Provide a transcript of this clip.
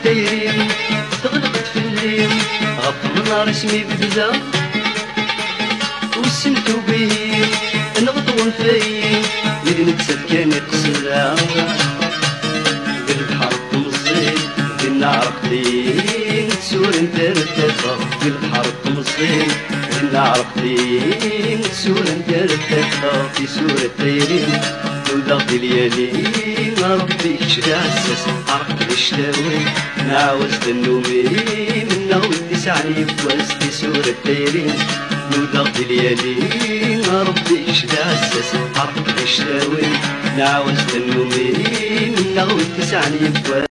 التيرين تغلقت في الليل غف النار اسمي بدا وسنتو بيه نغطون فيه إذ نكسب كان يقصدها بالبحر تمصيل بالنار قديم تسور انت رتفا بالبحر تمصيل بالنار قديم تسور انت رتفا في سور التيرين ولغد اليالين ربي كشدا عساس عرق الشتاوي نعوزت النومين منه ودسعني بوسط سور التيرين ولغد اليالين ربي كشدا عساس عرق الشتاوي نعوزت النومين منه ودسعني بوسط